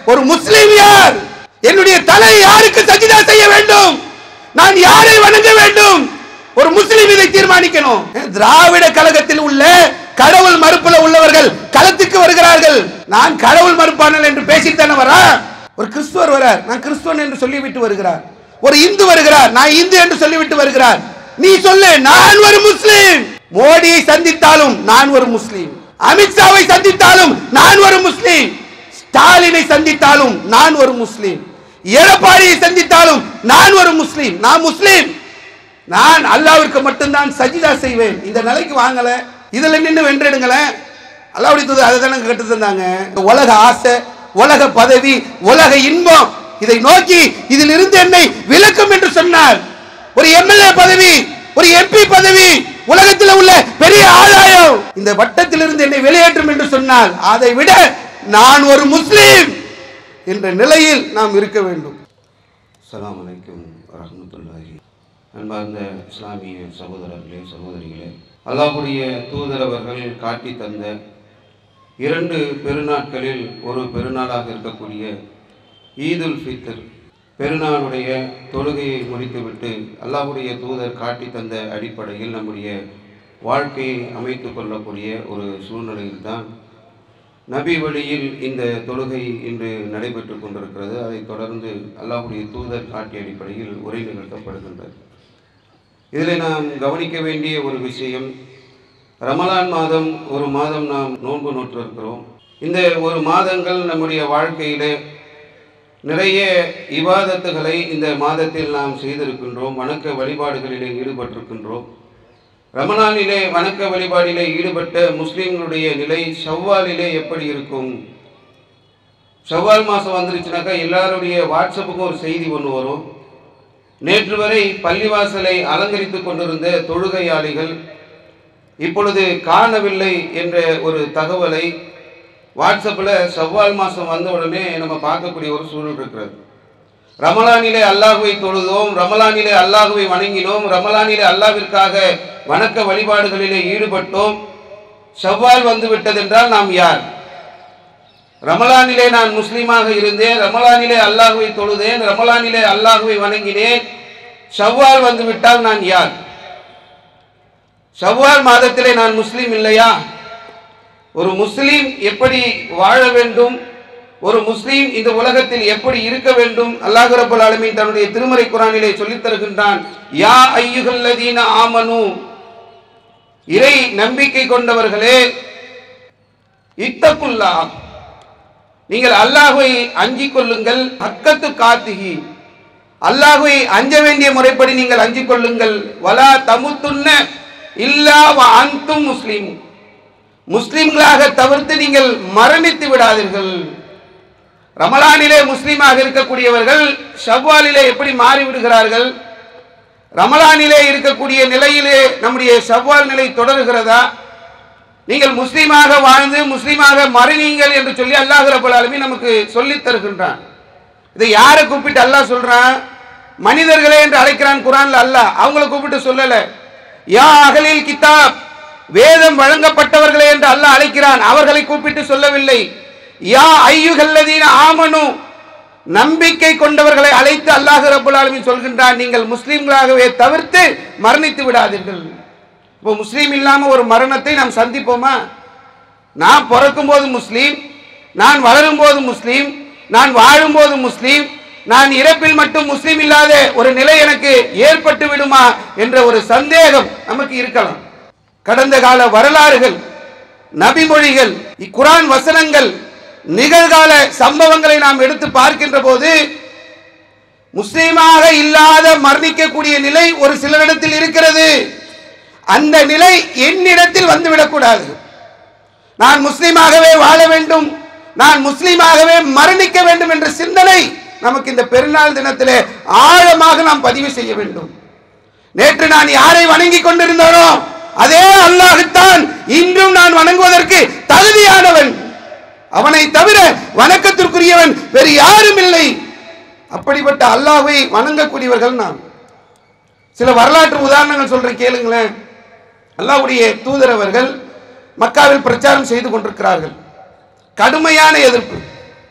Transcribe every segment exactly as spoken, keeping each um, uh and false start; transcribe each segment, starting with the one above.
ஒரு முஸ்லிம் யார்? என்னுடைய தலை யாருக்கு சஜிதா செய்ய வேண்டும்? நான் யாரை வணங்க வேண்டும்? ஒரு முஸ்லிம் இதை தீர்மானிக்கணும். திராவிட கழகத்தில் உள்ள கடவுள் மறுப்புல உள்ளவர்கள் களத்துக்கு வருகிறார்கள். நான் கடவுள் மறுப்பானல் என்று பேசித்தானே வரா? ஒரு கிறிஸ்துவர் வரார், நான் கிறிஸ்துவன் என்று சொல்லிவிட்டு வருகிறார். ஒரு இந்து வருகிறார், நான் இந்து என்று சொல்லிவிட்டு வருகிறார். நீ சொல்லு, நான் ஒரு முஸ்லிம். மோடியை சந்தித்தாலும் நான் ஒரு முஸ்லிம், அமித்ஷாவை சந்தித்தாலும் நான் ஒரு முஸ்லிம், ஸ்டாலினை சந்தித்தாலும் நான் ஒரு முஸ்லிம், எடப்பாடியை சந்தித்தாலும் நான் ஒரு முஸ்லிம். நான் முஸ்லிம். நான் அல்லாஹ்விற்கு மட்டும்தான் சஜிதா செய்வேன். இந்த நிலைக்கு வாங்கல, இதுல நின்று வென்றெடுங்களேன். அல்லாஹ்வுடைய தூதர் அதை தானே கட்டு தந்தாங்க. உலக ஆசை, உலக பதவி, உலக இன்பம், இதை நோக்கி இதில் இருந்து என்னை விலக்கும் என்று சொன்னார். ஒரு எம்எல்ஏ பதவி, ஒரு எம்பி பதவி, உலகத்தில் உள்ள பெரிய ஆதாயம், இந்த வட்டத்தில் இருந்து என்னை வெளியேற்றும் என்று சொன்னால் அதை விட நான் ஒரு முஸ்லிம் என்ற நிலையில் நாம் இருக்க வேண்டும். அஸ்ஸலாமு அலைக்கும் வரஹ்மத்துல்லாஹி. அன்பார்ந்த இஸ்லாமிய சகோதரர்களே, சகோதரிகளே, அல்லாஹ்வுடைய தூதர் அவர்கள் காட்டி தந்த இரண்டு பெருநாட்களில் ஒரு பெருநாளாக இருக்கக்கூடிய ஈதுல் ஃபித்ர் பெருநாளுடைய தொழுகையை முடித்துவிட்டு அல்லாஹ்வுடைய தூதர் காட்டி தந்த அடிப்படையில் நம்முடைய வாழ்க்கையை அமைத்து கொள்ளக்கூடிய ஒரு சூழ்நிலையில் தான் நபி வழியில் இந்த தொழுகை இன்று நடைபெற்று கொண்டிருக்கிறது. அதைத் தொடர்ந்து அல்லாஹ்வுடைய தூதர் காட்டிய அடிப்படையில் உரை நிகழ்த்தப்படுகின்றது. இதில் நாம் கவனிக்க வேண்டிய ஒரு விஷயம், ரமலான் மாதம் ஒரு மாதம் நாம் நோன்பு நோற்றிருக்கிறோம். இந்த ஒரு மாதங்கள் நம்முடைய வாழ்க்கையிலே நிறைய இபாதத்துகளை இந்த மாதத்தில் நாம் செய்திருக்கின்றோம், வணக்க வழிபாடுகளிலே ஈடுபட்டிருக்கின்றோம். ரமலானிலே வணக்க வழிபாடிலே ஈடுபட்ட முஸ்லீம்களுடைய நிலை ஷவ்வாலிலே எப்படி இருக்கும்? ஷவ்வால் மாதம் வந்துருச்சுனாக்கா எல்லாருடைய வாட்ஸ்அப்புக்கும் ஒரு செய்தி ஒன்று வரும். நேற்று வரை பள்ளிவாசலை அலங்கரித்து கொண்டிருந்த தொழுகையாளிகள் இப்பொழுது காணவில்லை என்ற ஒரு தகவலை வாட்ஸ்அப்பில் ஷவ்வால் மாதம் வந்த உடனே நம்ம பார்க்கக்கூடிய ஒரு சூழல் இருக்கிறது. ரமலானிலே அல்லாஹுவை தொழுதோம், ரமலானிலே அல்லாஹுவை வணங்கினோம், ரமலானிலே அல்லாஹ்விற்காக வணக்க வழிபாடுகளிலே ஈடுபட்டோம். ஷவ்வால் வந்து விட்டதென்றால் நாம் யார்? ரமலானிலே நான் முஸ்லீமாக இருந்தேன், ரமலானிலே அல்லாஹுவை தொழுதேன், ரமலானிலே அல்லாஹுவை வணங்கினேன். ஷவ்வால் வந்து விட்டால் நான் யார்? ஷவ்வால் மாதத்திலே நான் முஸ்லீம் இல்லையா? ஒரு முஸ்லீம் எப்படி வாழ வேண்டும், ஒரு முஸ்லீம் இந்த உலகத்தில் எப்படி இருக்க வேண்டும், அல்லாஹ் ரப்பல் ஆலமீன் தன்னுடைய திருமறை குர்ஆனிலே சொல்லித் தருகின்றான். யா அய்யுஹல்லதீன ஆமனு, இறை நம்பிக்கை கொண்டவர்களே, இத்தகுல்லாஹ், நீங்கள் அல்லாஹ்வை அஞ்சிக் கொள்ளுங்கள். ஹக்கத்து காத்திஹி, அல்லாஹ்வை அஞ்ச வேண்டிய முறைப்படி நீங்கள் அஞ்சிக் கொள்ளுங்கள். வலா தமுத்துன்ன இல்லா வ அன்தும் முஸ்லிம், முஸ்லிம்களாக தவிர்த்து நீங்கள் மரணித்து விடாதீர்கள். ரமலானிலே முஸ்லீமாக இருக்கக்கூடியவர்கள் ஷவ்வாலிலே எப்படி மாறிவிடுகிறார்கள்? ரமலானிலே இருக்கக்கூடிய நிலையிலே நம்முடைய ஷவ்வால் நிலை தொடர்கிறதா? நீங்கள் முஸ்லீமாக வாழ்ந்து முஸ்லீமாக மரணிங்கள் என்று சொல்லி அல்லாஹ் ரப்பல் ஆலமீன் நமக்கு சொல்லித் தருகின்றான். இதை யாரை கூப்பிட்டு அல்லாஹ் சொல்றான்? மனிதர்களே என்று அழைக்கிறான் குர்ஆன்ல அல்லாஹ். அவங்களை கூப்பிட்டு சொல்லல. யா அஹ்லில் கிதாப், வேதம் வழங்கப்பட்டவர்களே என்று அல்லாஹ் அழைக்கிறான், அவர்களை கூப்பிட்டு சொல்லவில்லை. யா அய்யுஹல்லதீன ஆமனு, நம்பிக்கை கொண்டவர்களை அழைத்து அல்லாஹ் ரப்பல் ஆலமீன் சொல்கின்றான், நீங்கள் முஸ்லீம்களாகவே தவிர்த்து மரணித்து விடாதீர்கள். இப்போ முஸ்லீம் இல்லாம ஒரு மரணத்தை நாம் சந்திப்போமா? நான் பிறக்கும் போது முஸ்லீம், நான் வளரும் போது முஸ்லீம், நான் வாழும் போது முஸ்லீம், நான் இறப்பில் மட்டும் முஸ்லீம் இல்லாத ஒரு நிலை எனக்கு ஏற்பட்டு விடுமா என்ற ஒரு சந்தேகம் நமக்கு இருக்கலாம். கடந்த கால வரலாறுகள், நபிமொழிகள், இக்குர்ஆன் வசனங்கள், நிகழ்கால சம்பவங்களை நாம் எடுத்து பார்க்கின்ற போது முஸ்லீமாக இல்லாத மரணிக்கக்கூடிய நிலை ஒரு சிலரிடத்தில் இருக்கிறது. அந்த நிலை என்னிடத்தில் வந்துவிடக்கூடாது. நான் முஸ்லீமாகவே வாழ வேண்டும், நான் முஸ்லீமாகவே மரணிக்க வேண்டும் என்ற சிந்தனை நமக்கு இந்த பெருநாள் தினத்திலே ஆழமாக நாம் பதிவு செய்ய வேண்டும். நேற்று நான் யாரை வணங்கி கொண்டிருந்தேனோ அதே அல்லாஹ்தான் இன்றும் நான் வணங்குவதற்கு தகுதியானவன். அவனை தவிர வணக்கத்திற்குரியவன் வேறு யாரும் இல்லை. அப்படிப்பட்ட அல்லாஹ்வை வணங்கக்கூடியவர்கள் நாம். சில வரலாற்று உதாரணங்கள் சொல்றேன், கேளுங்களேன். அல்லாஹ்வுடைய தூதர் அவர்கள் மக்காவில் பிரச்சாரம் செய்து கொண்டிருக்கிறார்கள். கடுமையான எதிர்ப்பு.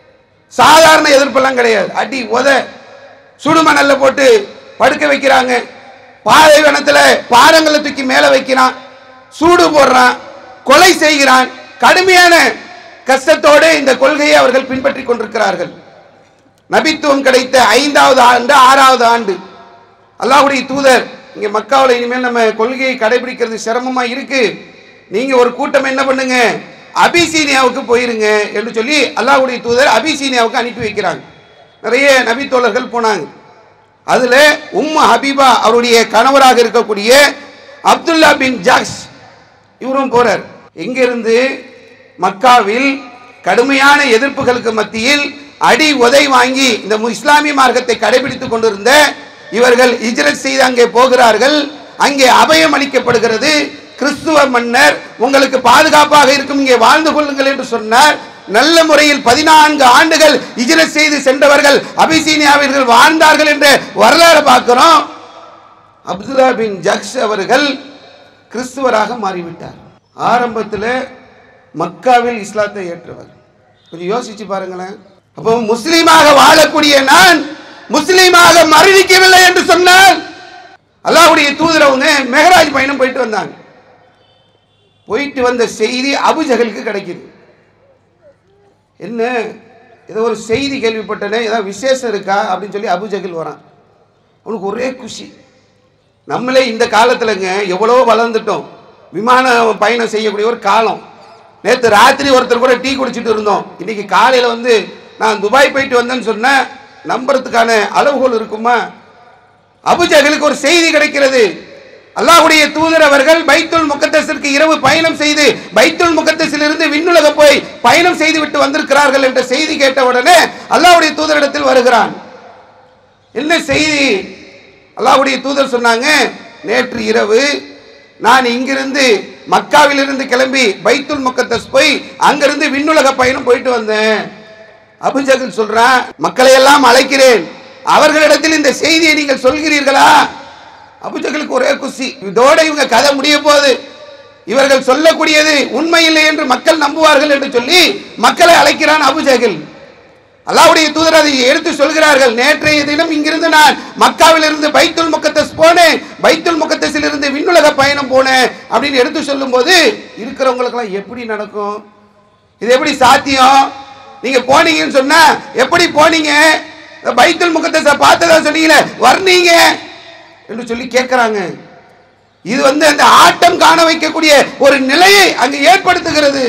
சாதாரண எதிர்ப்பெல்லாம் கிடையாது. அடி உத சுடுமணல்ல போட்டு படுக்க வைக்கிறாங்க, பாலைவனத்தில் பாறங்களை தூக்கி மேல வைக்கிறான், சூடு போடுறான், கொலை செய்கிறான். கடுமையான கஷ்டத்தோடு இந்த கொள்கையை அவர்கள் பின்பற்றி கொண்டிருக்கிறார்கள். நபித்துவம் கிடைத்த ஐந்தாவது ஆண்டு ஆறாவது ஆண்டு அல்லாஹ்வுடைய தூதர் இங்க மக்காவில் இனிமேல் நம்ம கொள்கையை கடைபிடிக்கிறது சிரமமா இருக்கு, நீங்க ஒரு கூட்டம் என்ன பண்ணுங்க, அபிசீனியாவுக்கு போயிருங்க என்று சொல்லி அல்லாஹ்வுடைய தூதர் அபிசீனியாவுக்கு அனுப்பி வைக்கிறாங்க. நிறைய நபி தோழர்கள் போனாங்க. அதுல உம்மு ஹபீபா அவருடைய கணவராக இருக்கக்கூடிய அப்துல்லா பின் ஜாக்ஸ் இவரும் போறார். எங்கிருந்து மக்காவில் கடுமையான எதிர்ப்புகளுக்கு மத்தியில் அடி உதை வாங்கி இந்த இஸ்லாமிய மார்க்கத்தை கடைபிடித்துக் கொண்டிருந்த இவர்கள் ஹிஜ்ரத் செய்து அங்கே போகிறார்கள். அங்கே அபயம் அளிக்கப்படுகிறது. கிறிஸ்துவ மன்னர் உங்களுக்கு பாதுகாப்பாக இருக்கும், இங்கே வாழ்ந்து கொள்ளுங்கள் என்று சொன்னார். நல்ல முறையில் பதினான்கு ஆண்டுகள் ஹிஜ்ரத் செய்து சென்றவர்கள் அபிசீனியாவிற்கு வாழ்ந்தார்கள் என்ற வரலாறு பார்க்கிறோம். அப்துல்லா பின் ஜக்ஸ் அவர்கள் கிறிஸ்துவராக மாறிவிட்டார். ஆரம்பத்தில் மக்காவில் இஸ்லாத்தை ஏற்றவர். கொஞ்சம் யோசிச்சு பாருங்களேன். அப்போ முஸ்லீமாக வாழக்கூடிய நான் முஸ்லீமாக மரணிக்கவில்லை என்று சொன்னால், அல்லாஹ்வுடைய தூதர் அவங்க மெஹராஜ் பயணம் போயிட்டு வந்தாங்க. போயிட்டு வந்த செய்தி அபூஜஹலுக்கு கிடைக்குது. என்ன ஏதோ ஒரு செய்தி கேள்விப்பட்டனே, ஏதாவது விசேஷம் இருக்கா அப்படின்னு சொல்லி அபூஜஹல் வரான். அவனுக்கு ஒரே குஷி. நம்மளே இந்த காலத்துலங்க எவ்வளோ வளர்ந்துட்டோம், விமான பயணம் செய்யக்கூடிய ஒரு காலம். நேற்று ராத்திரி ஒருத்தர் கூட டீ குடிச்சிட்டு இருந்தோம். இன்னைக்கு காலையில் வந்து நான் துபாய் போயிட்டு வந்தேன்னு சொன்ன நம்புறதுக்கான அளவுகோல் இருக்குமா? அபூஜஹலுக்கு ஒரு செய்தி கிடைக்கிறது. அல்லாஹ்வுடைய தூதர் அவர்கள் பைத்துல் முகத்தஸிற்கு இரவு பயணம் செய்து பைத்துல் முகத்தஸில் இருந்து விண்ணுலக போய் பயணம் செய்து விட்டு வந்திருக்கிறார்கள் என்ற செய்தி கேட்ட உடனே அல்லாஹ்வுடைய தூதரிடத்தில் வருகிறான். என்ன செய்தி? அல்லாஹ்வுடைய தூதர் சொன்னாங்க, நேற்று இரவு நான் இங்கிருந்து மக்காவிலிருந்து கிளம்பி பைத்துல் முகத்தஸ் போய் அங்கிருந்து விண்ணுலக பயணம் போயிட்டு வந்தேன். அபூஜஹல் சொல்றான், மக்களை எல்லாம் அழைக்கிறேன், அவர்களிடத்தில் இந்த செய்தியை நீங்கள் சொல்கிறீர்களா? அபூஜஹலுக்கு ஒரே குஷி. இதோட இவங்க கதை முடிய போது, இவர்கள் சொல்லக்கூடியது உண்மை இல்லை என்று மக்கள் நம்புவார்கள் என்று சொல்லி மக்களை அழைக்கிறான் அபூஜஹல். அல்லாஹ்வுடைய தூதர் அதை எடுத்து சொல்கிறார்கள், நேற்றைய தினம் இங்கிருந்து நான் மக்காவில் இருந்து பைத்துல் முகத்தஸ் போனேன், பைத்துல் முகத்தஸில் இருந்து விண்ணுலக பயணம் போனேன் அப்படின்னு எடுத்து சொல்லும் போது இருக்கிறவங்களுக்கெல்லாம் எப்படி நடக்கும்? இது எப்படி சாத்தியம்? நீங்க போனீங்கன்னு சொன்னா எப்படி போனீங்க? பைத்துல் முகத்தஸை பார்த்ததா சொன்னீங்களே, வர்ணீங்க என்று சொல்லி கேட்கிறாங்க. இது வந்து அந்த ஆட்டம் காண வைக்கக்கூடிய ஒரு நிலையை அங்கு ஏற்படுத்துகிறது.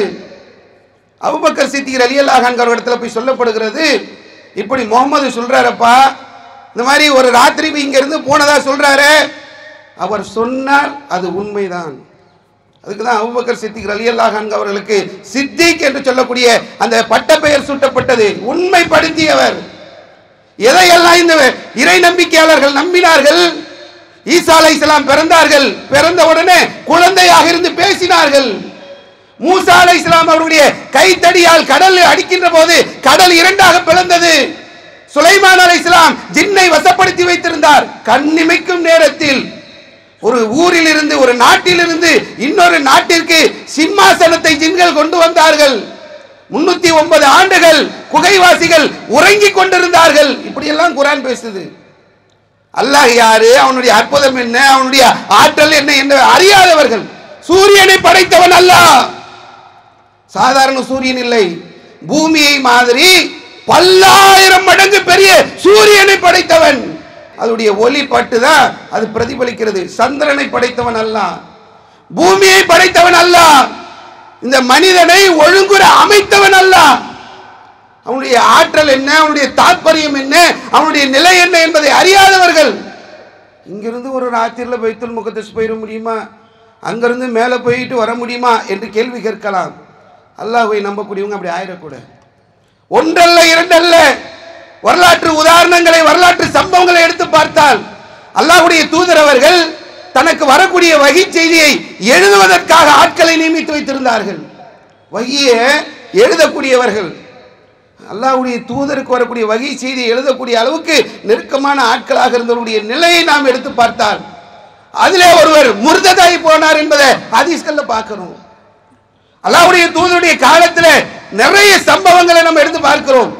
அபூபக்கர் சித்திக் ரலியல்லாஹு அன்ஹு அவர்களிடத்துல போய் சொல்லப்படுகிறது, இப்படி முகமது சொல்றாரப்பா, இந்த மாதிரி ஒரு ராத்திரி இங்க இருந்து போனதா சொல்றாரு, அவர் சொன்னால் அது உண்மைதான். அதுக்கு தான் அபூபக்கர் சித்திக் ரலியல்லாஹு அன்ஹு அவர்களுக்கு சித்திக் என்று சொல்லக்கூடிய அந்த பட்ட பெயர் சூட்டப்பட்டது. உண்மைப்படுத்தியவர். எதையெல்லாம் இந்த இறை நம்பிக்கையாளர்கள் நம்பினார்கள்? ஈசா அலைஹிஸ்ஸலாம் பிறந்தார்கள், பிறந்த உடனே குழந்தையாக இருந்து பேசினார்கள். மூசா அலைஹிஸ்ஸலாம் அவருடைய கைத்தடியால் கடல் அடிக்கின்ற போது கடல் இரண்டாக பிளந்தது. சுலைமான் அலைஹிஸ்ஸலாம் ஜின்னை வசப்படுத்தி வைத்திருந்தார். கண்ணிமைக்கும் நேரத்தில் ஒரு ஊரில் இருந்து ஒரு நாட்டில் இருந்து இன்னொரு நாட்டிற்கு சிம்மாசனத்தை ஜின்கள் கொண்டு வந்தார்கள். முன்னூத்தி ஒன்பது ஆண்டுகள் குகைவாசிகள் உறங்கிக் கொண்டிருந்தார்கள். இப்படியெல்லாம் குர்ஆன் பேசுது. அல்லாஹ் யாரு, அவனுடைய அற்புதம் என்ன, அவனுடைய ஆற்றல் என்ன என்று அறியாதவர்கள். சூரியனை படைத்தவன் அல்லாஹ், சாதாரண சூரியன் இல்லை, பூமியை மாதிரி பல்லாயிரம் மடங்கு பெரிய சூரியனை படைத்தவன். அதனுடைய ஒளி பட்டுதான் அது பிரதிபலிக்கிறது. சந்திரனை படைத்தவன் அல்லாஹ், பூமியை படைத்தவன் அல்லாஹ், இந்த மனிதனை ஒழுங்குற அமைத்தவன் அல்லாஹ். அவனுடைய ஆற்றல் என்ன, அவனுடைய தாற்பயம் என்ன, அவனுடைய நிலை என்ன என்பதை அறியாதவர்கள். இங்கிருந்து ஒரு ராத்திரியில் பைத்துல் முகத்தஸ் போயிட முடியுமா, அங்கிருந்து மேலே போயிட்டு வர முடியுமா என்று கேள்வி கேட்கலாம். அல்லாஹ்வை நம்பக்கூடியவங்க அப்படி ஆயிடக்கூடாது. ஒன்றல்ல இரண்டல்ல, வரலாற்று உதாரணங்களை வரலாற்று சம்பவங்களை எடுத்து பார்த்தால் அல்லாஹ்வுடைய தூதர் அவர்கள் தனக்கு வரக்கூடிய வகி செய்தியை எழுதுவதற்காக ஆட்களை நியமித்து வைத்திருந்தார்கள். வகியை எழுதக்கூடியவர்கள், அல்லாஹ்வுடைய தூதருக்கு வரக்கூடிய வகி செய்தியை எழுதக்கூடிய அளவுக்கு நெருக்கமான ஆட்களாக இருந்தவருடைய நிலையை நாம் எடுத்து பார்த்தால் அதிலே ஒருவர் முர்ததாகி போனார் என்பதை ஹதீஸ்கள்ல பார்க்கிறோம். அல்லாஹ்வுடைய தூதருடைய காலத்தில் நிறைய சம்பவங்களை நம்ம எடுத்து பார்க்கிறோம்.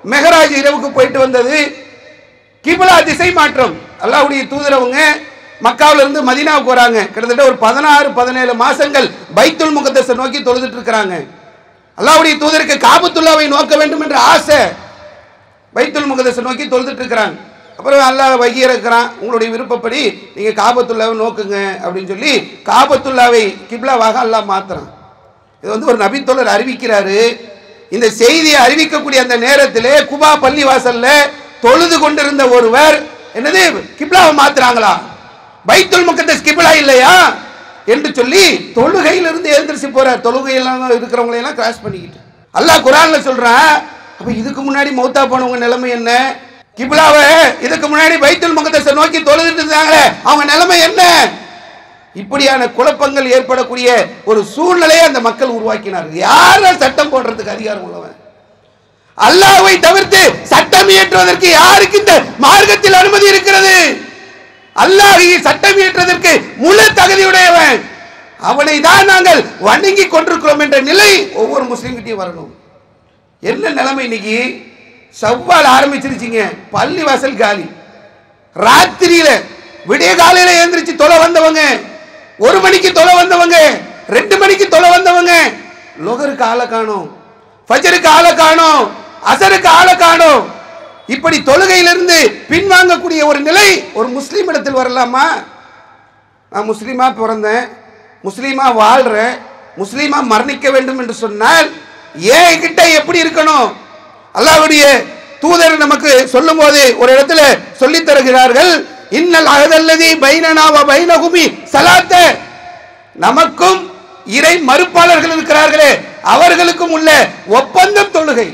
மெஹராஜ் இரவுக்கு போயிட்டு வந்தது. கிபிலா திசை மாற்றம். அல்லாஹ்வுடைய தூதரவங்க மக்காவில இருந்து மதீனாவுக்கு வராங்க. கிட்டத்தட்ட ஒரு பதினாறு பதினேழு மாசங்கள் பைத்துல் முகத்தஸை நோக்கி தொழுதுட்டு இருக்கிறாங்க. அல்லாஹ்வுடைய தூதருக்கு காபத்துல்லாவை நோக்க வேண்டும் என்ற ஆசை. பைத்துல் முகத்தஸை நோக்கி தொழுதுட்டு இருக்கிறாங்க. அப்புறம் அல்லாஹ் வகி இறக்குறான், உங்களுடைய விருப்பப்படி நீங்க காபத்துல்லாவை நோக்குங்க அப்படின்னு சொல்லி காபத்துல்லாவை கிப்லாவாக அல்லாஹ் மாத்துறான். இது வந்து ஒரு நபித்தோழர் அறிவிக்கிறாரு. இந்த செய்தியை அறிவிக்கக்கூடிய அந்த நேரத்திலே குபா பள்ளி வாசல்ல தொழுது கொண்டிருந்த ஒருவர் என்னது கிப்லாவை மாத்துறாங்களா, பைத்துல் முகத்தஸ் கிப்லா இல்லையா என்று சொல்லி தொழுகையிலிருந்து எழுந்திருச்சு போறார். தொழுகையெல்லாம் இருக்கிறவங்களை எல்லாம் கிராஸ் பண்ணிக்கிட்டு அல்லாஹ் குர்ஆன்ல சொல்றான். அப்ப இதுக்கு முன்னாடி மௌத்தா போனவங்க நிலைமை என்ன? கிப்லாவை இதுக்கு முன்னாடி பைத்துல் முகத்தஸை நோக்கி தொழுதுட்டு இருந்தாங்களே, அவங்க நிலைமை என்ன? இப்படியான குழப்பங்கள் ஏற்படக்கூடிய ஒரு சூழ்நிலையை அந்த மக்கள் உருவாக்கினார்கள். யாரும் சட்டம் போடுறதுக்கு அதிகாரம் உள்ளவன்? அல்லாஹ்வை தவிர்த்து சட்டம் இயற்றுவதற்கு யாருக்கு இந்த மார்க்கத்தில் அனுமதி இருக்கிறது? அல்லாஹ்வை சட்டம் இயற்றுவதற்கு முழு தகுதியுடையவன். அவனை தான் நாங்கள் வணங்கி கொண்டிருக்கிறோம் என்ற நிலை ஒவ்வொரு முஸ்லிம்கிட்டையும் வரணும். என்ன நிலைமை இன்னைக்கு? சவ்வால் ஆரம்பிச்சிருச்சிங்க, பள்ளி வாசல் காலி. ராத்திரியில விடிய காலையில எழுந்திரிச்சு தொலை வந்தவங்க, ஒரு மணிக்கு தொலை வந்தவங்க, ரெண்டு மணிக்கு தொலை வந்தவங்க, லொகருக்கு ஆளை காணோம், ஃபஜருக்கு ஆளை காணோம், அசருக்கு ஆளை காணோம். இப்படி தொழுகையிலிருந்து பின்வாங்கக்கூடிய ஒரு நிலை ஒரு முஸ்லீம் இடத்தில் வரலாமா? நான் முஸ்லீமா பிறந்தேன், முஸ்லீமா வாழ்றேன், முஸ்லீமா மரணிக்க வேண்டும் என்று சொன்னால் ஏன் கிட்ட எப்படி இருக்கணும்? அல்லாஹ்வுடைய தூதர் நமக்கு சொல்லும் போது ஒரு இடத்துல சொல்லி தருகிறார்கள், இன்னல் அஹதல்லதி பைனனா வ பைனஹுமி ஸலாத்த, நமக்கும் இறை மறுப்பாளர்கள் இருக்கிறார்களே அவர்களுக்கும் உள்ள ஒப்பந்தம் தொழுகை.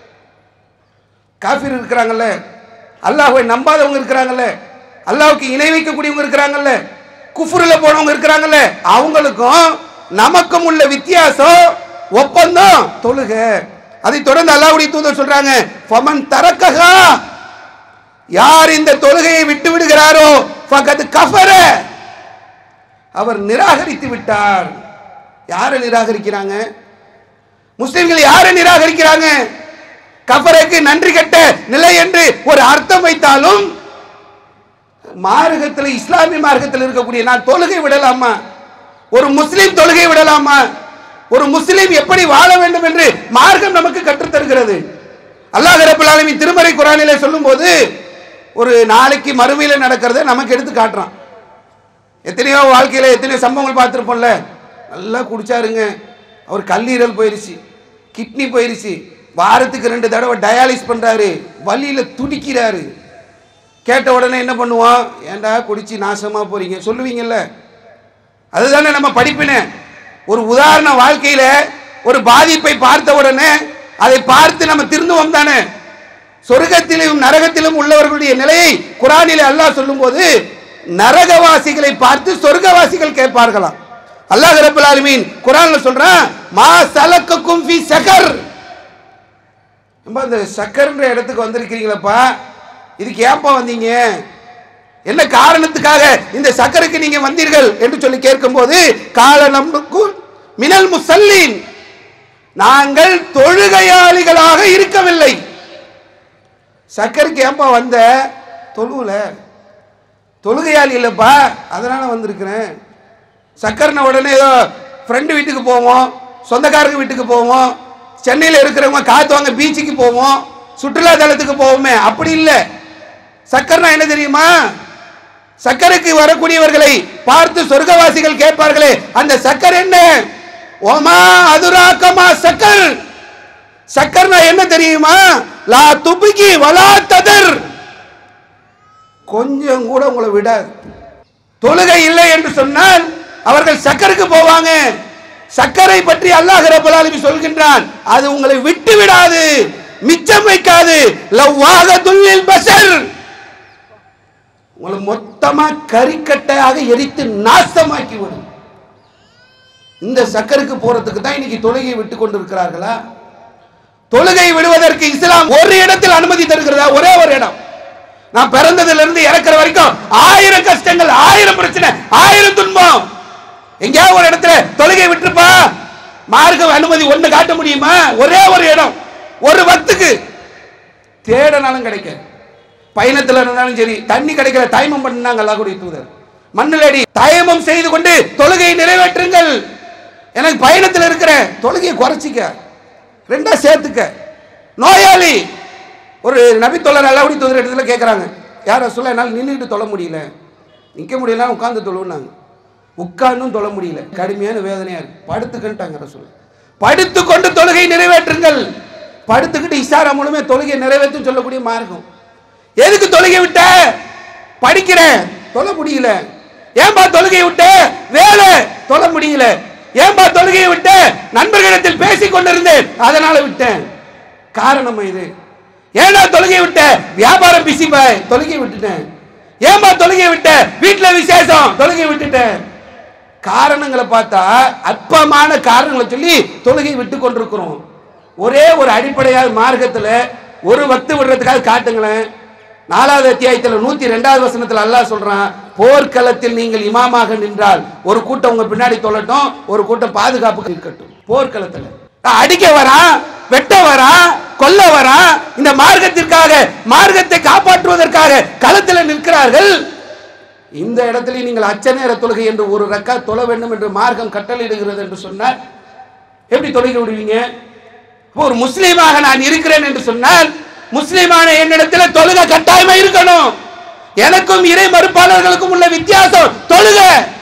காஃபிர் இருக்கிறாங்கல்ல, அல்லாஹ்வை நம்பாதவங்க இருக்கிறாங்கல்ல, அல்லாஹ்வுக்கு இணை வைக்கக்கூடியவங்க இருக்கிறாங்கல்ல, குஃப்ருல போனவங்க இருக்கிறாங்கல்ல, அவங்களுக்கும் நமக்கும் உள்ள வித்தியாசம் ஒப்பந்தம் தொழுகை. அதை தொடர்ந்து அல்லாஹ்வுடைய தூதர் சொல்றாங்க, ஃபமன் தரக்கஹா, யார் இந்த தொழுகையை விட்டு விடுகிறாரோ ஃபகத் கஃபர, அவர் நிராகரித்து விட்டார். யாரை நிராகரிக்கிறாங்க? முஸ்லிம்கள் யாரை நிராகரிக்கிறாங்க? கஃபருக்கு நன்றி கெட்ட நிலை என்று ஒரு அர்த்தம் வைத்தாலும் மார்க்கத்தில், இஸ்லாமிய மார்க்கத்தில் இருக்கக்கூடிய நான் தொழுகை விடலாமா? ஒரு முஸ்லிம் தொழுகை விடலாமா? ஒரு முஸ்லிம் எப்படி வாழ வேண்டும் என்று மார்க்கம் நமக்கு கற்றுத் தருகிறது. அல்லாஹ் ரப்பல் ஆலமீன் திருமறை குர்ஆனிலே சொல்லும்போது ஒரு நாளைக்கு மறுமையில நடக்கிறத நமக்கு எடுத்து காட்டுறான். எத்தனையோ வாழ்க்கையில எத்தனையோ சம்பவங்கள் பார்த்துருப்போம்ல. நல்லா குடிச்சாருங்க, அவர் கல்லீரல் போயிருச்சு, கிட்னி போயிருச்சு, வாரத்துக்கு ரெண்டு தடவை டயாலிஸ் பண்றாரு, வலியில துடிக்கிறாரு. கேட்ட உடனே என்ன பண்ணுவோம்? ஏண்டா குடிச்சு நாசமா போறீங்க சொல்லுவீங்கல்ல. அதுதானே நம்ம படிப்பின. ஒரு உதாரண வாழ்க்கையில ஒரு பாதிப்பை பார்த்த உடனே அதை பார்த்து நம்ம திருந்துவோம் தானே. சொர்க்கத்திலும் நரகத்திலும் உள்ளவர்களுடைய நிலையை குர்ஆனிலே அல்லாஹ் சொல்லும் போது நரகவாசிகளை பார்த்து சொர்க்கவாசிகள் கேட்பார்களாம். அல்லாஹ் ரப்பல் ஆலமீன் குர்ஆன்ல சொல்றான், மா சலக்கக்கும் ஃபீ ஸகர், இந்த சக்கர்ன்ற இடத்துக்கு வந்திருக்கிறீங்களப்பா, இதுக்கு ஏப்பா வந்தீங்க, என்ன காரணத்துக்காக இந்த சக்கருக்கு நீங்க வந்தீர்கள் என்று சொல்லி கேட்கும்போது, கால நமக்கு மினல் முஸல்லீன், நாங்கள் தொழுகையாளிகளாக இருக்கவில்லை. சக்கருக்கு ஏப்பா வந்த? தொழுவுல, தொழுகையாளி இல்லப்பா, அதனால வந்திருக்கிறேன். சக்கர்ன உடனே ஏதோ ஃப்ரெண்டு வீட்டுக்கு போவோம், சொந்தக்காரங்க வீட்டுக்கு போவோம், சென்னையில் இருக்கிறவங்க காத்து வாங்க பீச்சுக்கு போவோம், சுற்றுலா தலத்துக்கு போவோமே, அப்படி இல்லை. சக்கர்னா என்ன தெரியுமா? சக்கருக்கு வரக்கூடியவர்களை பார்த்து சொர்க்கவாசிகள் கேட்பார்களே, அந்த சக்கர் என்ன? ஓமா அதுராக்கமா சக்கர், சக்கர்னா என்ன தெரியுமா? லா துபிகி வலா ததர், கொஞ்சம் கூட உங்களை விடாது. தொழுகை இல்லை என்று சொன்னால் அவர்கள் சக்கருக்கு போவாங்க. சக்கரை பற்றி அல்லாஹ் ரப்பல் ஆலமீன் சொல்கின்றான், அது உங்களை விட்டு விடாது, மிச்சம் வைக்காது. லவ்வாகத்துல் லில் பஷர், உங்களை மொத்தமா கரிக்கட்டையாக எரித்து நாசமாக்கி விடும். இந்த சக்கருக்கு போறதுக்கு தான் இன்னைக்கு தொழுகையை விட்டு கொண்டிருக்கிறார்களா? தொழுகை விடுவதற்கு இஸ்லாம் ஒரு இடத்தில் அனுமதி தருகிறதா? ஒரே ஒரு இடம். நான் பிறந்ததுல இருந்து இறக்குற வரைக்கும் ஆயிரம் கஷ்டங்கள், ஆயிரம் பிரச்சனை, ஆயிரம் துன்பம். எங்கேயாவது ஒரு இடத்துல தொழுகை விட்டுருப்பா, மார்க்க அனுமதி ஒண்ணு காட்ட முடியுமா? ஒரே ஒரு இடம், ஒரு வக்துக்கு. தேடனாலும் கிடைக்க, பயணத்தில் இருந்தாலும் சரி, தண்ணி கிடைக்கல தயமம் பண்ணாங்க அல்லாஹ்வுடைய தூதர். மண்ணில் அடி தயமம் செய்து கொண்டு தொழுகையை நிறைவேற்றுங்கள். எனக்கு பயணத்தில் இருக்கிற தொழுகையை குறைச்சிக்க, ரெண்டா சேர்த்துக்க. நோயாளி ஒரு நபி தோழர் அல்லாஹ்வுடைய தூதர் இடத்துல கேட்குறாங்க, யார் சொல்ல என்னால் நின்றுட்டு தொழ முடியல, நிற்க முடியல, உட்காந்து தொழுவுனாங்க. உட்கார்ந்தும் தொழ முடியல, கடுமையான வேதனையா இருக்கு, படுத்துக்கிட்டாங்க ரசூல். படுத்து கொண்டு தொழுகை நிறைவேற்றுங்கள். படுத்துக்கிட்டு இஷாரா மூலமே தொழுகை நிறைவேற்றும் சொல்லக்கூடிய மார்க்கம். எதுக்கு தொழுகை விட்ட? படிக்கிறேன், தொழ முடியல. ஏன்பா தொழுகை விட்ட? வேலை, தொழ முடியல. ஏன்பா தொழுகையை விட்ட? நண்பர்களிடத்தில் பேசிக் கொண்டிருந்தேன், அதனால விட்டேன். காரணம் இது. ஏன்னா தொழுகை விட்ட? வியாபாரம் பிசி பாய், தொழுகை விட்டுட்டேன். ஏன்பா தொழுகை விட்ட? வீட்டுல விசேஷம், தொழுகை விட்டுட்டேன். காரணங்களை பார்த்தா அற்பமான காரணங்களை சொல்லி தொழுகை விட்டு கொண்டிருக்கிறோம். ஒரே ஒரு அடிப்படையாக மார்க்கத்தில் ஒரு வக்து விடுறதுக்காக காட்டுங்களேன். நாலாவது அத்தியாயத்தில் நூத்தி ரெண்டாவது வசனத்தில் அல்லாஹ் சொல்றான், போர்க்களத்தில் நீங்கள் இமாமாக நின்றால் ஒரு கூட்டம் உங்க பின்னாடி தொழட்டும், ஒரு கூட்டம் பாதுகாப்புக்கு இருக்கட்டும். போர்க்களத்தில் அடிக்க வரான், வெட்ட வரான், கொல்ல வரான். இந்த மார்க்கத்திற்காக, மார்க்கத்தை காப்பாற்றுவதற்காக களத்தில் நிற்கிறார்கள். இந்த இடத்துல நீங்கள் அச்ச நேர தொழுகை என்று ஒரு ரக்கா தொழ வேண்டும் என்று மார்க்கம் கட்டளையிடுகிறது என்று சொன்னால் எப்படி தொழுகை விடுவீங்க? ஒரு முஸ்லீமாக நான் இருக்கிறேன் என்று சொன்னால் முஸ்லீமான என்னிடத்தில் தொழுகை கட்டாயமா இருக்கணும். எனக்கும் இறை மறுப்பாளர்களுக்கும் உள்ள வித்தியாசம் தொழுக.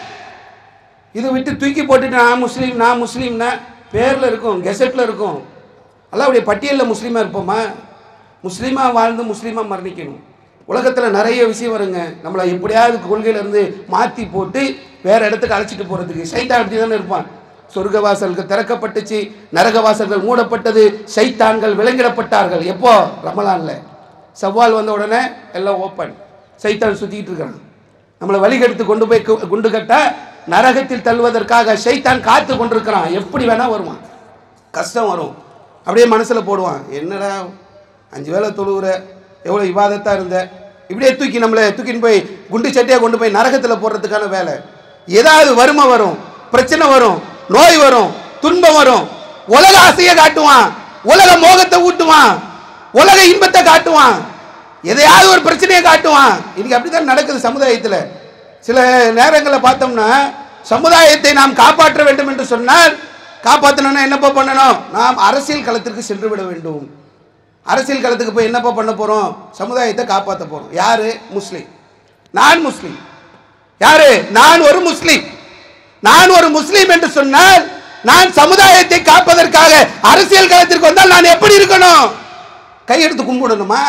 இது விட்டு தூக்கி போட்டுட்டு நான் முஸ்லீம் நான் முஸ்லீம்னா பேர்ல இருக்கும், கெசட்ல இருக்கும். அல்லாஹ்வுடைய பட்டியலில் முஸ்லீமா இருப்போமா? முஸ்லீமா வாழ்ந்து முஸ்லீமா மரணிக்கணும். உலகத்தில் நிறைய விஷயம் வருங்க, நம்மளை எப்படியாவது கொள்கையிலிருந்து மாற்றி போட்டு வேற இடத்துக்கு அழைச்சிட்டு போறதுக்கு. சைத்தான் அப்படி தானே இருப்பான். சொர்க்க வாசல்கள் திறக்கப்பட்டுச்சு, நரக வாசல்கள் மூடப்பட்டது, சைத்தான்கள் விலங்கிடப்பட்டார்கள். எப்போ? ரமலான்ல. சவ்வால் வந்த உடனே எல்லாம் ஓப்பன். சைத்தான் சுத்திட்டு இருக்கான். நம்மளை வழிகெடுத்து கொண்டு போய் குண்டு கட்ட நரகத்தில் தள்ளுவதற்காக சைத்தான் காத்து கொண்டிருக்கிறான். எப்படி வேணா வருவான், கஷ்டம் வரும், அப்படியே மனசுல போடுவான். என்னடா அஞ்சு வேளை தொழுகிற, எவ்வளோ இபாதத்தா இருந்த, இப்படியே தூக்கி நம்மளை தூக்கின்னு போய் குண்டு சட்டியா கொண்டு போய் நரகத்தில் போடுறதுக்கான வேலை. ஏதாவது வறுமை வரும், பிரச்சனை வரும், நோய் வரும், துன்பம் வரும். உலக ஆசையை காட்டுவான், உலக மோகத்தை ஊட்டுவான், உலக இன்பத்தை காட்டுவான், எதையாவது ஒரு பிரச்சனையை காட்டுவான். இன்னைக்கு அப்படித்தான் நடக்குது சமுதாயத்தில். சில நேரங்களில் பார்த்தோம்னா சமுதாயத்தை நாம் காப்பாற்ற வேண்டும் என்று சொன்னால் காப்பாற்றணும்னா என்னப்பா பண்ணணும்? நாம் அரசியல் களத்திற்கு சென்று விட வேண்டும். அரசியல் களத்துக்கு போய் என்னப்பா பண்ண போறோம்? சமுதாயத்தை காப்பாற்ற போறோம். யாரு? முஸ்லீம். நான் முஸ்லீம். யாரு? நான் ஒரு முஸ்லீம். நான் ஒரு முஸ்லீம் என்று சொன்னால் நான் சமுதாயத்தை காப்பதற்காக அரசியல் களத்திற்கு வந்தால் நான் எப்படி இருக்கணும்? கையெடுத்து கும்பிடணுமா?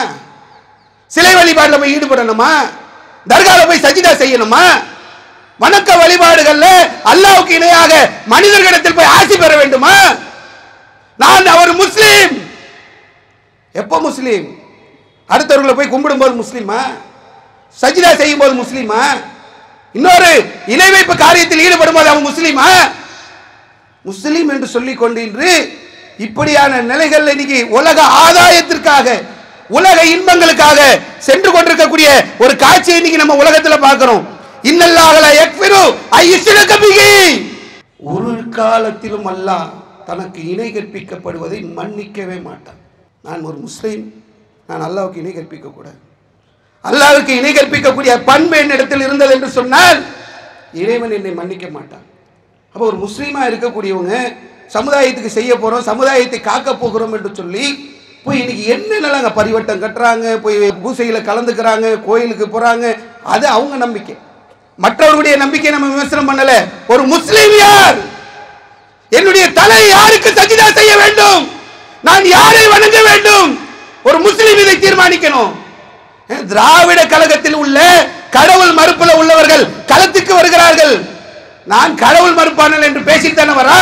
சிலை வழிபாடுல போய் ஈடுபடணுமா? தர்கால போய் சஜிதா செய்யணுமா? வணக்க வழிபாடுகள்ல அல்லாஹ்வுக்கு இணையாக மனிதர்களிடத்தில் போய் ஆசி பெற வேண்டுமா? நான் ஒரு முஸ்லீம். எப்போ முஸ்லீம்? அடுத்தவர்களை போய் கும்பிடும் போது முஸ்லீமா? சஜிதா செய்யும் போது முஸ்லீமா? இன்னொரு இணை வைப்பு காரியத்தில் ஈடுபடும் போது அவன் முஸ்லீமா? முஸ்லீம் என்று சொல்லிக் கொண்டு இன்று இப்படியான நிலைகள் இன்னைக்கு உலக ஆதாயத்திற்காக, உலக இன்பங்களுக்காக சென்று கொண்டிருக்கக்கூடிய ஒரு காட்சியை இன்னைக்கு நம்ம உலகத்தில் பார்க்கிறோம். இன்னல்லாஹ் லா யக்ஃபிரு ஐயுஷ்ரக பிஹி. ஒரு காலத்திலும் அல்லாஹ் தனக்கு இணை கற்பிக்கப்படுவதை மன்னிக்கவே மாட்டான். நான் ஒரு முஸ்லீம், நான் அல்லாஹ்வுக்கு இணை கற்பிக்க கூடாது. அல்லாஹ்வுக்கு இணை கற்பிக்கக்கூடிய பண்பு என்னிடத்தில் இருந்தது என்று சொன்னால் இறைவன் என்னை மன்னிக்க மாட்டான். அப்போ ஒரு முஸ்லீமா இருக்கக்கூடியவங்க சமுதாயத்துக்கு செய்ய போறோம், சமுதாயத்தை காக்க போகிறோம் என்று சொல்லி போய் இன்னைக்கு என்னென்னலாங்க பரிவட்டம் கட்டுறாங்க, போய் பூசையில கலந்துக்கிறாங்க, கோயிலுக்கு போறாங்க. அது அவங்க நம்பிக்கை. மற்றவர்களுடைய நம்பிக்கை நம்ம விமர்சனம் பண்ணல. ஒரு முஸ்லீம் யார்? என்னுடைய தலை யாருக்கு சஜிதா செய்ய வேண்டும்? நான் யாரை வணங்க வேண்டும்? ஒரு முஸ்லீம் இதை தீர்மானிக்கணும். திராவிட கழகத்தில் உள்ள கடவுள் மறுப்புல உள்ளவர்கள் களத்துக்கு வருகிறார்கள். நான் கடவுள் மறுப்பானல் என்று பேசிட்டு தானே வரா.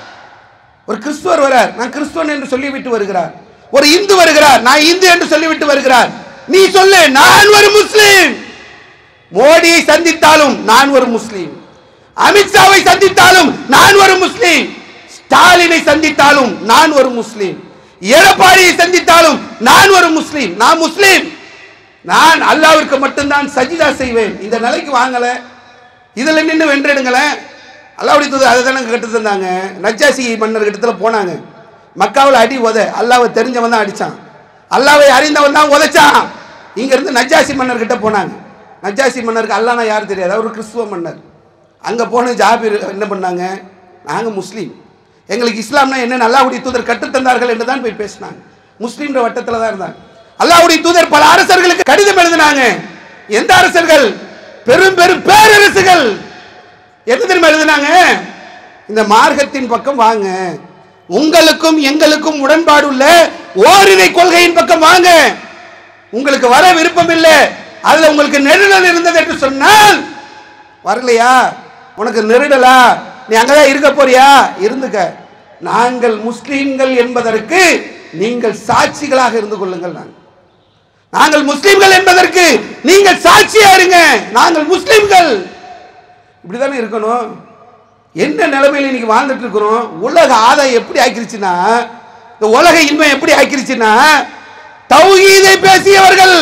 ஒரு கிறிஸ்துவர் வரார், நான் கிறிஸ்துவன் என்று சொல்லிவிட்டு வருகிறார். ஒரு இந்து வருகிறார், நான் இந்து என்று சொல்லிவிட்டு வருகிறார். நீ சொல்லு, நான் ஒரு முஸ்லீம். மோடியை சந்தித்தாலும் நான் ஒரு முஸ்லீம், அமித்ஷாவை சந்தித்தாலும் நான் ஒரு முஸ்லீம், ஸ்டாலினை சந்தித்தாலும் நான் ஒரு முஸ்லீம், எடப்பாடியை சந்தித்தாலும் நான் ஒரு முஸ்லீம். நான் முஸ்லீம். நான் அல்லாஹ்விற்கு மட்டும்தான் சஜிதா செய்வேன். இந்த நிலைக்கு வாங்கல, இதுல நின்று வென்றெடுங்களேன். அல்லாஹ்வுடைய தூதர் அதை தானே கட்டு தந்தாங்க. நஜ்ஜாசி மன்னர் கிட்டத்துல போனாங்க, மக்காவில் அடி உத, அல்லாஹ்வை தெரிஞ்சவன் தான் அடிச்சான். அல்லாவை அறிந்தவன் தான் உதைச்சான். இங்க இருந்து நஜ்ஜாசி மன்னர் கிட்ட போனாங்க. நஜ்ஜாசி மன்னருக்கு அல்லாஹ்னா யார் தெரியாது, அவர் கிறிஸ்துவ மன்னர். அங்க போன ஜாபிர் என்ன பண்ணாங்க, நாங்க முஸ்லீம், எங்களுக்கு இஸ்லாம்னா என்ன அல்லாஹ்வுடைய தூதர் கற்றுத்தந்தார்கள் என்று தான் போய் பேசினாங்க. முஸ்லீம்ன்ற வட்டத்தில் தான் இருந்தாங்க. அல்லாஹ்வுடைய தூதர் பல அரசர்களுக்கு கடிதம் எழுதினாங்க. எந்த அரசர்கள்? பெரும் பெரும் பேரரசுகள். என்ன தெரியுமா எழுதினாங்க? இந்த மார்க்கத்தின் பக்கம் வாங்க, உங்களுக்கும் எங்களுக்கும் உடன்பாடு உள்ள ஓரிரை கொள்கையின் பக்கம் வாங்க, உங்களுக்கு வர விருப்பம் இல்லை, அதுல உங்களுக்கு நெருடல் இருந்தது என்று சொன்னால் வரலையா, உனக்கு நெருடலா, நீ அங்கதான் இருக்க போறியா, இருந்துக்க, நாங்கள் முஸ்லீம்கள் என்பதற்கு நீங்கள் சாட்சிகளாக இருந்து கொள்ளுங்கள். நாங்கள் நாங்கள் முஸ்லீம்கள் என்பதற்கு நீங்கள் சாட்சியா இருங்க, நாங்கள் முஸ்லீம்கள். இப்படிதானே இருக்கணும். என்ன நிலைமையில இன்னைக்கு வாழ்ந்துட்டு இருக்கிறோம்? உலக ஆதாயம் எப்படி ஆக்கிருச்சுன்னா, இந்த உலக இன்மை எப்படி ஆக்கிருச்சுன்னா, தௌஹீதை பேசியவர்கள்,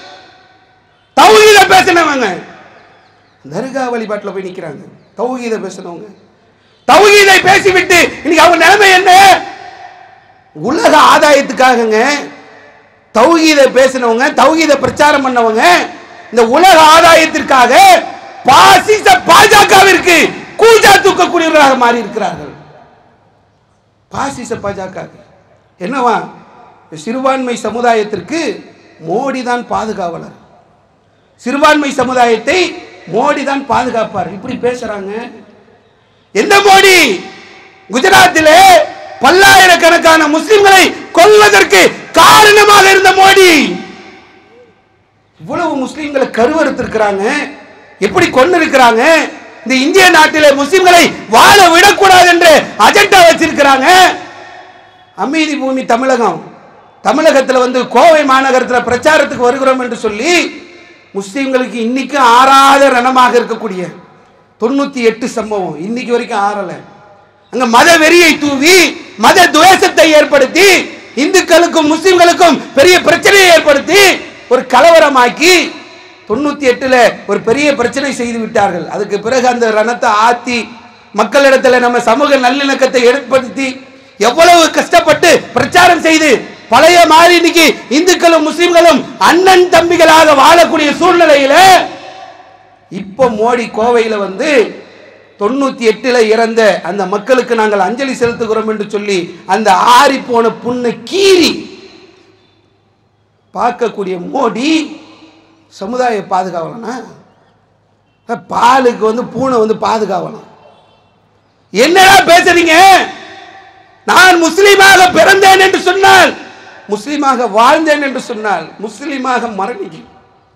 தௌஹீதை பேசினவங்க தர்கா வழிபாட்டில் போய் நிற்கிறாங்க. தௌஹீதை பேசினவங்க, தௌஹீதை பேசிவிட்டு இன்னைக்கு அவங்க நிலைமை என்ன? உலக ஆதாயத்துக்காகங்க தௌஹீதை பேசினவங்க, தௌஹீதை பிரச்சாரம் பண்ணவங்க இந்த உலக ஆதாயத்திற்காக பாசிச பாஜகவிற்கு கூஜா தூக்கக்கூடியவர்களாக மாறி இருக்கிறார்கள். பாசிச பாஜக என்னவா? சிறுபான்மை சமுதாயத்திற்கு மோடி தான் பாதுகாவலர், சிறுபான்மை சமுதாயத்தை மோடி தான் பாதுகாப்பார், இப்படி பேசுறாங்க. எந்த மோடி? குஜராத்திலே பல்லாயிரக்கணக்கான முஸ்லிம்களை கொல்வதற்கு காரணமாக இருந்த மோடி. இவ்வளவு முஸ்லிம்களை கருவறுத்திருக்கிறாங்க, எப்படி கொண்டு இருக்கிறாங்க. இந்த இந்திய நாட்டிலே முஸ்லிம்களை வாழ விடக்கூடாது என்று அஜெண்டா வச்சிருக்கிறாங்க. அமைதி பூமி தமிழகம், தமிழகத்தில் வந்து கோவை மாநகரத்தில் பிரச்சாரத்துக்கு வருகிறோம் என்று சொல்லி முஸ்லிம்களுக்கு இன்னைக்கு ஆறாத ரணமாக இருக்கக்கூடிய தொண்ணூத்தி எட்டு சம்பவம் இன்னைக்கு வரைக்கும் ஆறல. அங்க மத வெறியை தூவி மத துவேஷத்தை ஏற்படுத்தி இந்துக்களுக்கும் முஸ்லிம்களுக்கும் பெரிய பிரச்சனையை ஏற்படுத்தி ஒரு கலவரமாக்கி தொண்ணூத்தி எட்டுல ஒரு பெரிய பிரச்சனை செய்து விட்டார்கள். அதுக்கு பிறகு அந்த ரணத்தை ஆத்தி மக்களிடத்துல நம்ம சமூக நல்லிணக்கத்தை ஏற்படுத்தி எவ்வளவு கஷ்டப்பட்டு பிரச்சாரம் செய்து பழைய மாதிரி இன்னைக்கு இந்துக்களும் முஸ்லிம்களும் அண்ணன் தம்பிகளாக வாழக்கூடிய சூழ்நிலையில இப்ப மோடி கோவையில வந்து தொண்ணூத்தி எட்டுல இறந்த அந்த மக்களுக்கு நாங்கள் அஞ்சலி செலுத்துகிறோம் என்று சொல்லி அந்த ஆறி போன புண்ணு கீறி பார்க்கக்கூடிய மோடி சமுதாய பாதுகாவலனா? பாலுக்கு வந்து பூனை வந்து பாதுகாவலாம். என்னடா பேசுறீங்க? நான் முஸ்லீமாக பிறந்தேன் என்று சொன்னால், முஸ்லீமாக வாழ்ந்தேன் என்று சொன்னால், முஸ்லீமாக மரணிக்கும்.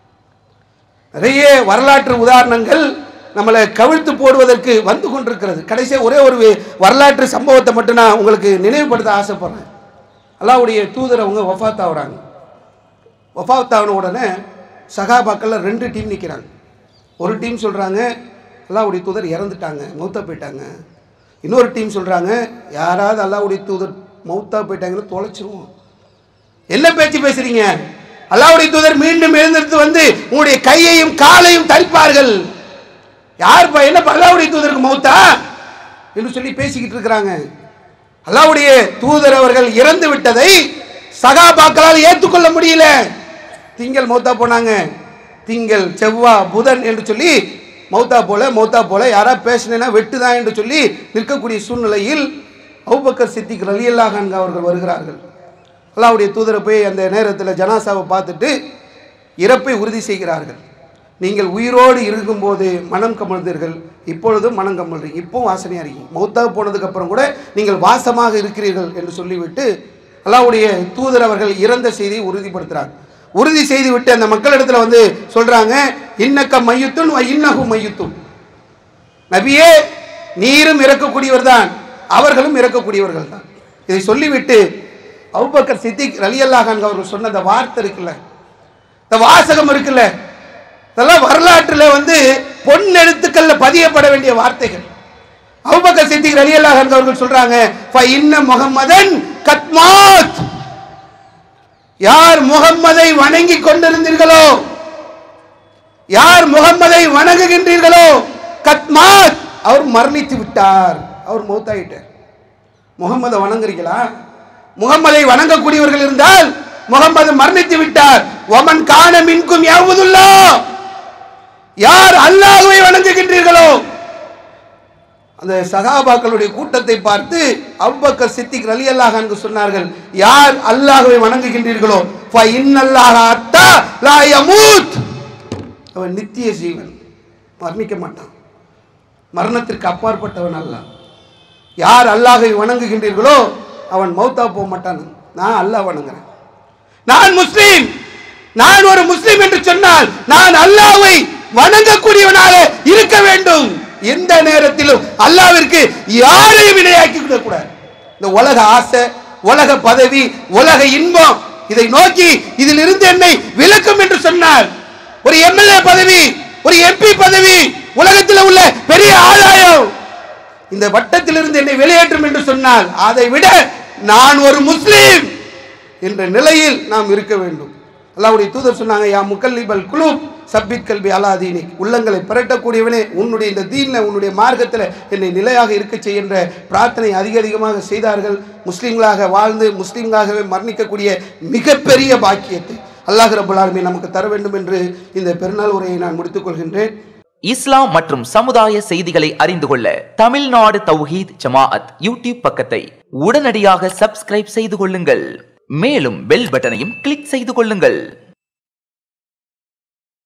நிறைய வரலாற்று உதாரணங்கள் நம்மளை கவிழ்த்து போடுவதற்கு வந்து கொண்டிருக்கிறது. கடைசியாக ஒரே ஒரு வரலாற்று சம்பவத்தை மட்டும் நான் உங்களுக்கு நினைவுபடுத்த ஆசைப்படுறேன். அல்லாஹ்வுடைய தூதர் அவங்க வஃபாத் ஆகுறாங்க. வஃபாத் ஆன உடனே சகாபாக்கள் ரெண்டு டீம் நிற்கிறாங்க. ஒரு டீம் சொல்கிறாங்க அல்லாஹ்வுடைய தூதர் இறந்துட்டாங்க, மௌத்தா போயிட்டாங்க. இன்னொரு டீம் சொல்கிறாங்க யாராவது அல்லாஹ்வுடைய தூதர் மௌத்தா போயிட்டாங்கன்னு தொலைச்சிருவோம். என்ன பேச்சு பேசுறீங்க? அல்லாஹ்வுடைய தூதர் மீண்டும் எழுந்திருந்து வந்து உங்களுடைய கையையும் காலையும் தரிப்பார்கள். யார் என்ன அல்லாஹ்வுடைய தூதருக்கு மௌத்தா என்று சொல்லி பேசிக்கிட்டு இருக்கிறாங்க. அல்லாஹ்வுடைய தூதர் அவர்கள் இறந்து விட்டதை சகாபாக்களால் ஏற்றுக்கொள்ள முடியல. திங்கள் மௌத்தா போனாங்க, திங்கள் செவ்வாய் புதன் என்று சொல்லி மௌத்தா போல மௌத்தா போல யாரா பேசினா வெட்டுதான் என்று சொல்லி நிற்கக்கூடிய சூழ்நிலையில் அபூபக்கர் சித்திக் ரலியல்லாஹு அன்ஹு அவர்கள் வருகிறார்கள். அல்லாஹ்வுடைய தூதரை போய் அந்த நேரத்தில் ஜனாசாவை பார்த்துட்டு இறப்பை உறுதி செய்கிறார்கள். நீங்கள் உயிரோடு இருக்கும்போது மனம் கமழ்ந்தீர்கள், இப்பொழுதும் மனம் கமழ்றீங்க, இப்போ வாசனையாக இருக்கீங்க, மௌத்தாக போனதுக்கு அப்புறம் கூட நீங்கள் வாசமாக இருக்கிறீர்கள் என்று சொல்லிவிட்டு அல்லாஹ்வுடைய தூதர் அவர்கள் இறந்த செய்தியை உறுதிப்படுத்துகிறாங்க. உறுதி செய்து விட்டு அந்த மக்களிடத்தில் வந்து சொல்றாங்க இன்னக்க மையுத்துன் இன்னஹு மையுத்துன், நபியே நீரும் இறக்கக்கூடியவர் தான், அவர்களும் இறக்கக்கூடியவர்கள் தான். இதை சொல்லிவிட்டு அபூபக்கர் சித்திக் ரலியல்லாஹு அன்ஹு அவர்கள் சொன்ன அந்த வார்த்தை இருக்குல்ல, இந்த வாசகம் இருக்குல்ல, இதெல்லாம் வரலாற்றில் வந்து பொன் எழுத்துக்கள்ல பதியப்பட வேண்டிய வார்த்தைகள். அபூபக்கர் சித்திக் ரலியல்லாஹு அன்ஹு அவர்கள் சொல்றாங்க ஃப இன்ன முஹம்மதன் கத்மாத், யார் முகம்மதை வணங்கி கொண்டிருந்தீர்களோ, யார் முகம்மதை வணங்குகின்றீர்களோ, கத்மாத் அவர் மரணித்து விட்டார், அவர் மௌத்தாயிட்டார். முகம்மதை வணங்குறீங்களா? முகம்மதை வணங்கக்கூடியவர்கள் இருந்தால் முகமது மரணித்து விட்டார். ஒமன் கான மின்கும் யஅபுதுல்லா, யார் அல்லாஹ்வை வணங்குகின்றீர்களோ, அந்த சஹாபாக்களுடைய கூட்டத்தை பார்த்து அபூபக்கர் சித்திக் ரலியல்லாஹு அன்ஹு சொன்னார்கள், யார் அல்லாஹ்வை வணங்குகின்றீர்களோ ஃப இன்னல்லாஹ அத்தா லா யமூத், அவன் நித்திய ஜீவன், மரணிக்க மாட்டான், மரணத்திற்கு அப்பாற்பட்டவன் அல்லாஹ். யார் அல்லாஹ்வை வணங்குகின்றீர்களோ அவன் மௌத்தா போக மாட்டான். நான் அல்லாஹ் வணங்குறேன், நான் முஸ்லீம், நான் ஒரு முஸ்லீம் என்று சொன்னால் நான் அல்லாஹ்வை வணங்கக்கூடியவனாக இருக்க வேண்டும். எந்த நேரத்திலும் அல்லாஹ்விற்கு யாரையும் இணையாக்கி விடக்கூடாது. இந்த உலக ஆசை, உலக பதவி, உலக இன்பம், இதை நோக்கி இதில் இருந்து என்னை விலக்கும் என்று சொன்னால், ஒரு எம்எல்ஏ பதவி, ஒரு எம்பி பதவி, உலகத்தில் உள்ள பெரிய ஆதாயம் இந்த வட்டத்திலிருந்து என்னை வெளியேற்றும் என்று சொன்னால், அதை விட நான் ஒரு முஸ்லீம் என்ற நிலையில் நாம் இருக்க வேண்டும். அல்லாஹ்வுடைய தூதர் சொன்னாங்க, யா முகல்லிபல் குலூப் சப்பித் கல்பி அலா தீனிக், உள்ளங்களை பிரட்டக்கூடியவனே உன்னுடைய இந்த தீனில், உன்னுடைய மார்க்கத்தில் என்னை நிலையாக இருக்க செய்கின்ற பிரார்த்தனை அதிக அதிகமாக செய்தார்கள். முஸ்லீம்களாக வாழ்ந்து முஸ்லீம்களாகவே மரணிக்கக்கூடிய மிகப்பெரிய பாக்கியத்தை அல்லாஹ் ரப்பல் ஆலமீன் நமக்கு தர வேண்டும் என்று இந்த பெருநாள் உரையை நான் முடித்துக் கொள்கின்றேன். இஸ்லாம் மற்றும் சமுதாய செய்திகளை அறிந்து கொள்ள தமிழ்நாடு தௌஹீத் ஜமாஅத் யூடியூப் பக்கத்தை உடனடியாக சப்ஸ்கிரைப் செய்து கொள்ளுங்கள். மேலும் பெல் பட்டனையும் கிளிக் செய்து கொள்ளுங்கள்.